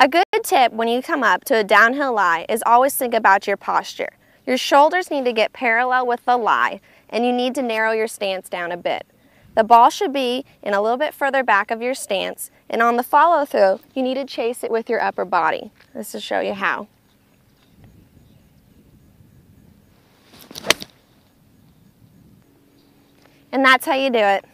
A good tip when you come up to a downhill lie is always think about your posture. Your shoulders need to get parallel with the lie, and you need to narrow your stance down a bit. The ball should be in a little bit further back of your stance, and on the follow through, you need to chase it with your upper body. This will show you how. And that's how you do it.